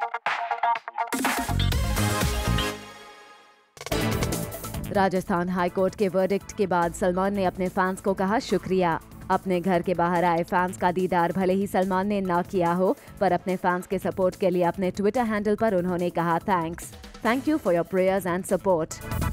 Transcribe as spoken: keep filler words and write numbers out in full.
Rajasthan high court के verdict के बाद सलमान ने अपने फैंस को कहा शुक्रिया। अपने घर के बाहर आए फैंस का दीदार भले ही सलमान ने ना किया हो, पर अपने फैंस के सपोर्ट के लिए अपने ट्विटर हैंडल पर उन्होंने कहा thanks thank you for your prayers and support.